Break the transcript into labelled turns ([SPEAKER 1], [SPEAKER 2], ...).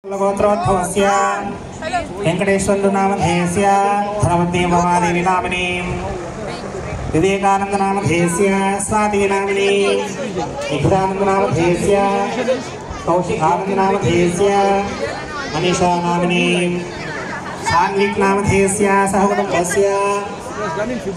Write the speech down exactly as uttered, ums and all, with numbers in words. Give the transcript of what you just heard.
[SPEAKER 1] गोत्रोद्भवस्य वेंकटेश्वर नामधेयस्य धनवती महादेवी नामिनी विवेकानंद नामधेयस्य स्वाति नामिनी निखिलानंद नामधेयस्य कौशिकानंद नामधेयस्य मनीषा नामिनी सान्विक नामधेयस्य सहकुटुम्बस्य